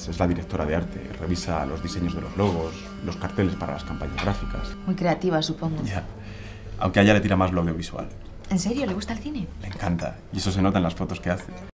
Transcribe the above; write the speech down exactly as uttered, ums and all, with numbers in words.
es, es la directora de arte. Revisa los diseños de los logos, los carteles para las campañas gráficas. Muy creativa, supongo. Ya. Aunque a ella le tira más lo audiovisual. ¿En serio? ¿Le gusta el cine? Le encanta. Y eso se nota en las fotos que hace.